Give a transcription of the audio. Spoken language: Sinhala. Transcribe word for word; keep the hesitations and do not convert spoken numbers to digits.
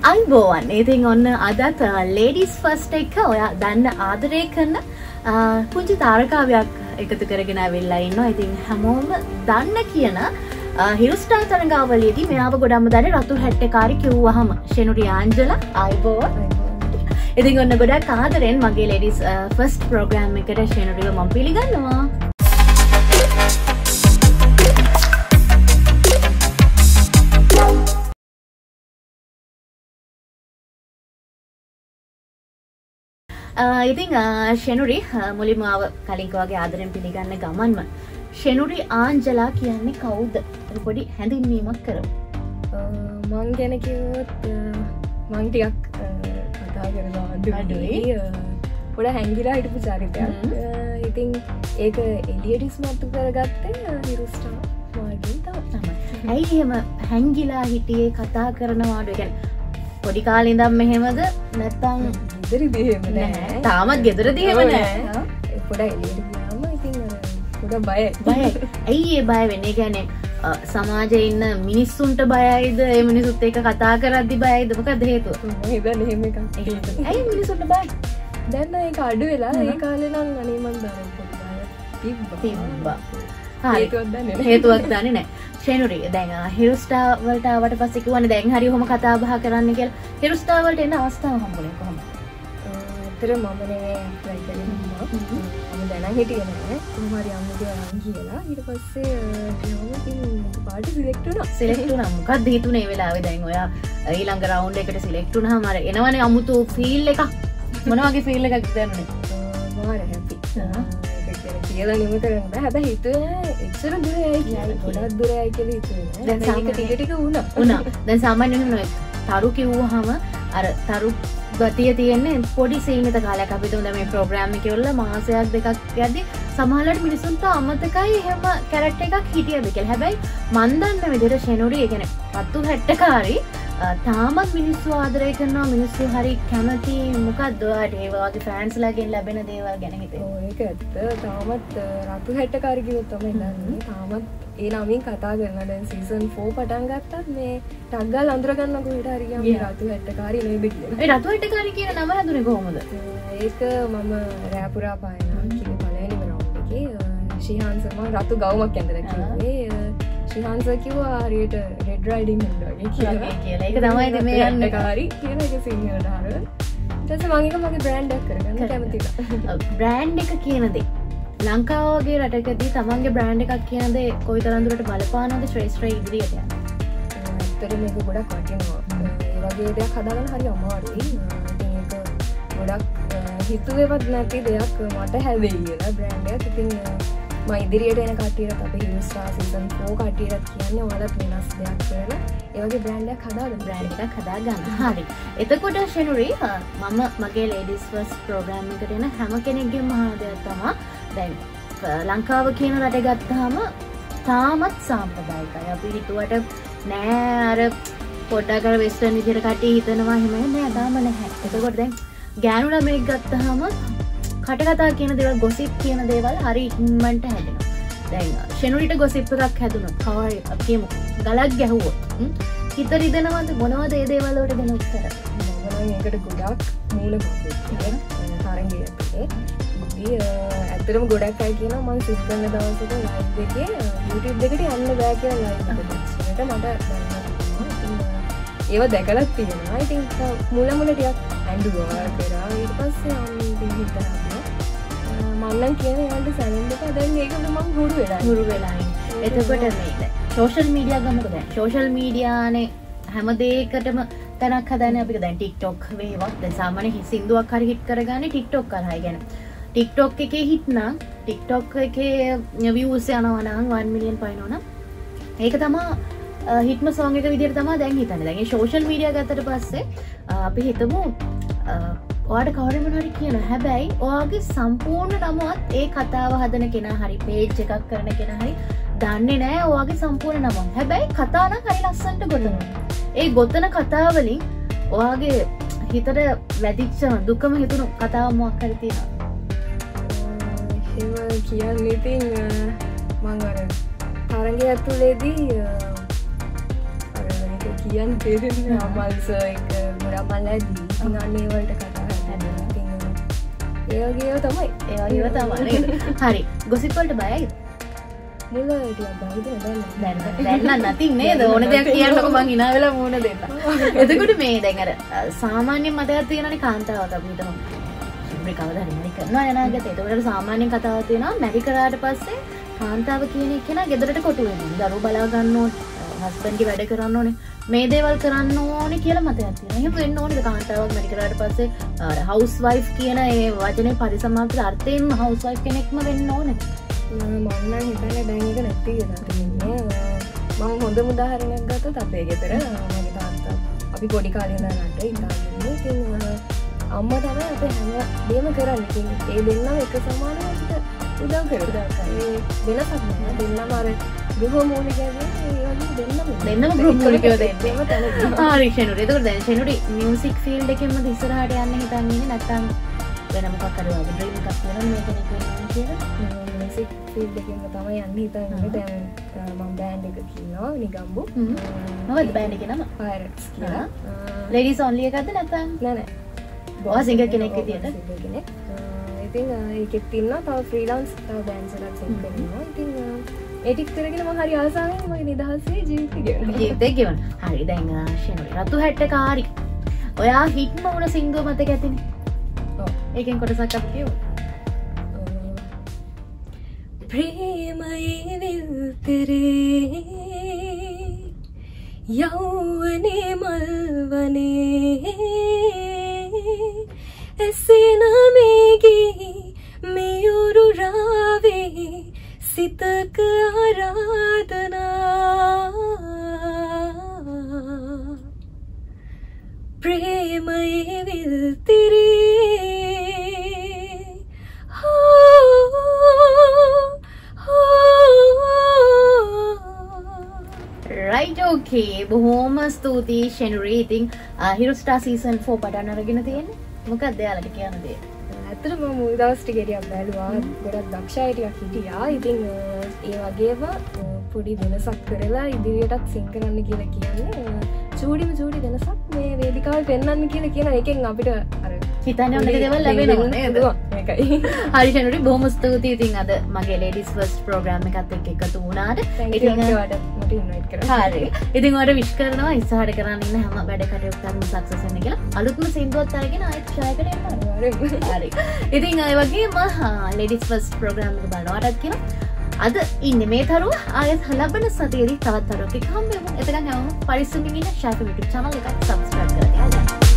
අයිබෝවන් ඉතින් ඔන්න අදත් ලේඩිස් ෆස්ට් එක ඔයා දන්න ආදරය කරන පුංචි තාරකාවයක් එකතු කරගෙන ඇවිල්ලා ඉන්නවා. ඉතින් හැමෝම දන්න කියන හිරුස්ටාර් තරඟාවලියේදී මෙයාව ගොඩක්ම දන්නේ රතු හැට්ටකාරි කිව්වහම ෂෙනුරි ආන්ජලා අයිබෝවන්. ඉතින් ඔන්න ගොඩක් ආදරෙන් මගේ ලේඩිස් ෆස්ට් ප්‍රෝග්‍රෑම් එකට ෂෙනුරිව මම පිළිගන්නවා. ඉතින් ෂෙනුරි මුලින්ම ආව කලින් වගේ ආදරෙන් පිළිගන්න ගමන්ම ෂෙනුරි ආන්ජලා කියන්නේ කවුද? පොඩි හැඳින්වීමක් කරමු. මං ගැන කිව්වොත් මං ටිකක් කතා කරනවා අඩුයි. පොඩ හැංගිලා හිටපු චරිතයක්. ඉතින් ඒක එළියට ඉස්මතු කරගත්තේ හිරුස්ටාර් මාර්ගෙන් තමයි. ඇයි එහෙම හැංගිලා හිටියේ කතා කරනවාද? ඒ කියන්නේ පොඩි කාලේ ඉඳන් මෙහෙමද නැත්නම් ගෙදරදී එහෙම නෑ. තාමත් ගෙදරදී එහෙම නෑ. පොඩ එළියට ගියාම ඉතින් පොඩ බයයි. බයයි. ඇයි ඒ බය වෙන්නේ? කියන්නේ සමාජයේ ඉන්න මිනිස්සුන්ට බයයිද? ඒ මිනිස්සුත් එක්ක කතා කරද්දි බයයිද? මොකද හේතුව? මම හිතන්නේ එහෙම එකක්. ඇයි මිනිස්සුන්ට බයයි? දැන් ඒක අඩු වෙලා ඒ කාලේ නම් අනේ මන් දන්නේ පොඩි බයක් තිබ්බා. හේතුවක් දන්නේ නෑ. හේතුවක් දන්නේ නෑ. ෂෙනුරි දැන් හිරුස්ටාර් වලට ආවට පස්සේ කිව්වනේ දැන් හරි ඔහොම කතා බහ කරන්න කියලා. හිරුස්ටාර් වලට එන අවස්ථාව හම්බුනේ කොහොමද? ඇත්තට මම නේ try කරේ ඉන්නවා. මම දැනන් හිටියේ නෑ. කොහොම හරි අම්මගේ අරන් කියලා. ඊට පස්සේ ගියාම ඉතින් පාටි සිලෙක්ට් වුණා. සිලෙක්ට් වුණා. මොකක්ද හිතුනේ ඒ වෙලාවේ? දැන් ඔයා ඊළඟ රවුන්ඩ් එකට සිලෙක්ට් වුණාම අර එනවනේ අමුතු ෆීල් එකක්. මොන වගේ ෆීල් එකක්ද දැනුනේ? මාර හැපි. කියලා නිම කරන්න බෑ. හැබැයි හිතුවේ නෑ එච්චර දුර යයි කියලා. ගොඩක් දුර යයි කියලා හිතුවේ නෑ. දැන් සාමාන්‍ය ටික ටික වුණා. වුණා. දැන් සාමාන්‍යයෙන් නෝ තරු කිව්වහම අර තරු ගතිය තියෙන්නේ පොඩි සීමිත කාලයක්. අපි දුන්න මේ ප්‍රෝග්‍රෑම් එකේ වල මාසයක් දෙකක් යද්දි සමහරවිට මිනිසුන්ට අමතකයි එහෙම කැරක්ටර් එකක් හිටියද කියලා. හැබැයි මන් දන්න විදිහට ෂෙනුරි ඒ කියන්නේ රතු හැට්ටකාරි තාමත් මිනිස්සු ආදරය කරනවා. මිනිස්සු හරි කැමති. මොකක්ද ඔයාට ඒ වගේ ෆෑන්ස්ලාගෙන් ලැබෙන දේවල් ගැන හිතේ? ඔව් ඒක ඇත්ත. තාමත් රතු හැට්ටකාරි කිව්වොත් තමයි දන්නේ. තාමත් ඒ නමින් කතා කරනවා. දැන් සීසන් ෆෝර් පටන් ගත්තත් මේ ටග් ගාලා අඳුර ගන්න කොහෙට හරි ගියාම මේ රතු හැට්ටකාරි නේද කියලා. ඒ රතු හැට්ටකාරි කියන නම හැදුනේ කොහොමද? ඒක මම රෑපුරා පායනවා කිව්වේ පළවෙනිම රවුන්ඩ් එකේ ශිහාන් සර් මම රතු ගවුමක් ඇඳලා කිව්වේ. ශිහාන් සර් කිව්වා හරියට රෙඩ් රයිඩින් එක වගේ කියලා. කියලා. ඒක තමයි ඉතින් මේ යන්නේ කාරි කියන එක සිංහලට හරවලා. ඊට පස්සේ මම එක මගේ බ්‍රෑන්ඩ් එකක් කරගන්න කැමතිලා. බ්‍රෑන්ඩ් එක කියන දේ ලංකාව වගේ රටකදී තමන්ගේ බ්‍රෑන්ඩ් එකක් කියන දේ කොයිතරම් දුරට බලපානවද ශ්‍රේෂ්ඨ ඉදිරියට යන්න? ඇත්තට මේක ගොඩක් වටිනවා. ඒ වගේ දෙයක් හදාගන්න හරි අමාරුයි. ඉතින් ඒක ගොඩක් හිතුවේවත් නැති දෙයක් මට හැදෙයි කියලා බ්‍රෑන්ඩ් එකක්. ඉතින් මම ඉදිරියට එන කට්ටියට අපේ හිරුස්ටාර් සීසන් ෆෝර් කට්ටියට කියන්නේ ඔයාලත් වෙනස් දෙයක් කරලා ඒ වගේ බ්‍රෑන්ඩ් එකක් හදාගන්න. බ්‍රෑන්ඩ් එකක් හදාගන්න. හරි. එතකොට ෂෙනුරි මම මගේ ලේඩිස් ෆස්ට් ප්‍රෝග්‍රෑම් එකට එන හැම කෙනෙක්ගේම මහා දෙයක් තමයි දැන් ලංකාව කියන රට ගත්තාම තාමත් සාම්ප්‍රදායිකයි. අපි හිතුවට නෑ අර පොඩ්ඩක් අර වෙස්ටර්න් විදිහට කට්ටිය හිතනවා එහෙම නෑ තාම නැහැ. එතකොට දැන් ගෑනු ළමෙක් ගත්තාම කටකතා කියන දේවල් ගොසිප් කියන දේවල් හරි ඉක්මනට හැදෙනවා. දැන් ෂෙනුරිට ගොසිප් එකක් හැදුනොත් කවරි අපි කියමු ගලක් ගැහුවොත් හිත රිදෙනවද මොනවද ඒ දේවල් වලට දෙන උත්තර? මම නම් ඒකට ගොඩක් මූලික අපේ තරංගය ඇත්තේ. ඇත්තටම ගොඩක් අය කියනවා මම සිත් කරන දවසක ලයිව් එකේ YouTube එකට යන්න බෑ කියලා ලයිව් එකට. ඒකට මට ඒව දැකලා තියෙනවා. ඉතින් මුල මුල ටිකක් ඇඬුවා කරා. ඊට පස්සේ මම ඉතින් හිතනවා මම නම් කියන්නේ ඒවලට සැලෙන්න එපා. දැන් ඒකට මම හුරු වෙලා හුරු වෙලා ඉන්නේ. එතකොට මේ සෝෂල් මීඩියා ගමක දැන් සෝෂල් මීඩියානේ හැම දෙයකටම තැනක් හදාන්නේ අපිට. දැන් TikTok වේවත් දැන් සාමාන්‍ය සින්දුවක් හරි හිට් කරගන්නේ TikTok කරා. ඒ කියන්නේ TikTok එකේ හිට් නම් TikTok එකේ views යනවා නම් one million පයින්නවා නම් ඒක තමයි හිට්ම සෝං එක විදිහට තමයි දැන් හිතන්නේ. දැන් මේ සෝෂල් මීඩියා ගත්තට පස්සේ අපි හිතමු ඔයාට කවුරු මොනවාරි කියනවා. හැබැයි ඔයාගේ සම්පූර්ණ නමවත් ඒ කතාව හදන කෙනා හරි පේජ් එකක් කරන කෙනා හරි දන්නේ නැහැ ඔයාගේ සම්පූර්ණ නම. හැබැයි කතා නම් හරි ලස්සනට ගොතනවා. ඒ ගොතන කතා වලින් ඔයාගේ හිතට වැදිච්ච දුකම හිතුණු කතාව මොකක් හරි තියෙනවා. එහෙම කියන්නේ ඉතින් මම අර තරංගය ඇතුලේදී අර මේක කියන්න තේරෙන්නේ අමල්ස එක ගොඩක් මල්ලදී ඉතින් අන්න ඒ වලට කතා කරනවා. ඉතින් ඒ වගේව තමයි. ඒ වගේව තමයි නේද? හරි. ගොසිප් වලට බයයිද? මුල ටිකක් බයිද දැන් දැන් නම් නැතිනම් නේද? ඕන දෙයක් කියන්නකො මං hina වෙලා මූණ දෙන්න. එතකොට මේ දැන් අර සාමාන්‍ය මතයක් තියෙනනේ කාන්තාවක් අපි හිතමු. මේ කවදා හරි මරි කරනවා යනාගත. ඒකට සාමාන්‍යයෙන් කතාවක් තියෙනවා මැරි කරාට පස්සේ කාන්තාව කියන එකේනා ගෙදරට කොටු වෙනවා. දරුවෝ බලා ගන්න ඕනේ. හස්බන්ඩ්ගේ වැඩ කරන්න ඕනේ. මේ දේවල් කරන්න ඕනේ කියලා මතයක් තියෙනවා. එහෙම වෙන්න ඕනේද කාන්තාවක් මැරි කරාට පස්සේ අර හවුස් වයිෆ් කියන ඒ වචනේ පරිසමාප්ත අර්ථයෙන්ම හවුස් වයිෆ් කෙනෙක්ම වෙන්න ඕනේද? මම නම් හිතන්නේ දැන් ඒක නැති කියලා තියෙන්නේ. මම හොඳම උදාහරණයක් ගත්තොත් අපේ ගෙදර මගේ තාත්තා අපි පොඩි කාලේ ඉඳන් රටේ ඉඳන් ඉතින් අම්මා තමයි අපේ හැම දෙයක්ම කරන්නේ. ඉතින් ඒ දෙන්නම එක සමානව අපිට උදව් කරනවා. ඒ වෙනසක් නෑ. දෙන්නම අර ගෘහ මූලිකව ඒ වගේ දෙන්නම දෙන්නම ගෘහ මූලිකව දෙන්නම තැන. හරි ෂෙනුරි. ඒකෝර දැන් ෂෙනුරි මියුසික් ෆීල්ඩ් එකෙන්ම ඉස්සරහට යන්න හිතන්නේ නැත්නම් වෙන මොකක් හරි වගේ ඩ්‍රීම් එකක් තියෙනවා මේ කෙනෙක් වෙනවා කියලා? මියුසික් ෆීල්ඩ් එකෙන්ම තමයි යන්නේ හිතන්නේ. දැන් මම බෑන්ඩ් එකක ඉන්නවා නිගම්බු. මොකද බෑන්ඩ් එකේ නම? පයිරට්ස් කියලා. ලේඩීස් ඔන්ලි එකක්ද නැත්නම්? නෑ නෑ. ඔයා සිංගර් කෙනෙක් විදියට? සිංගර් කෙනෙක්. ඉතින් ඒකෙත් ඉන්නවා තව ෆ්‍රීලාන්ස් තව බෑන්ඩ්ස් එකක් සෙට් කරනවා. ඉතින් ඒ ටික කරගෙන මම හරි ආසාවෙන් මගේ නිදහසේ ජීවිතය ගෙවනවා. ජීවිතය ගෙවනවා. හරි දැන් ෂෙනුරි රතු හැට්ටකාරි. ඔයා හිට්ම වුණ සින්දුව මතක ඇතිනේ. ඔව්. ඒකෙන් කොටසක් අපි කියමු. ප්‍රේමයේ විල්තරේ යෞවනේ මල්වනේ එසේන මේගී මියුරු රාවේ සිතක ආරාධනා ප්‍රේමයේ විල්තරේ right okay බොහොම ස්තුතියි ෂෙනුරි. ඉතින් හිරු ස්ටාර් සීසන් ෆෝර් පටන් අරගෙන තියෙන්නේ. මොකක්ද එයාලට කියන්න දේ? ඇත්තටම මම මුල් දවස් ටික ටිකක් බැලුවා. ගොඩක් දක්ෂ අය ටිකක් හිටියා. ඉතින් ඒ වගේම පොඩි වෙනසක් කරලා ඉදිරියටත් සිං කරන්න කියලා කියන්නේ චූඩිම චූඩි වෙනසක් මේ වේදිකාවේ පෙන්වන්න කියලා කියන එකෙන් අපිට අර හිතන්නේ ඔන්න එක දේවල් ලැබෙනවා නේද? මේකයි. හරි ෂෙනුරි බොහොම ස්තුතියි. ඉතින් අද මගේ ladies first program එකත් එක්ක එකතු වුණාට ඉතින් ඔයාලට මට ඉන්වයිට් කරා. හරි. ඉතින් ඔයාලට විශ් කරනවා ඉස්සරහට කරන්න ඉන්න හැම වැඩ කටයුත්තක්ම සක්සස් වෙන්න කියලා. අලුත්ම සින්දුවත් අරගෙන ආයෙත් ෂායකට එන්න. හරි. ඉතින් ඒ වගේම ladies first program එක බලනවාටත් කියනවා. අද ඉන්නේ මේ තරුව ආයෙත් ලබන සතියේදී තවත් තරුවක හම්බෙමු. එතකන් හැමෝම පරිස්සමින් ඉන්න ෂාෆ් YouTube channel එක subscribe කරගන්න.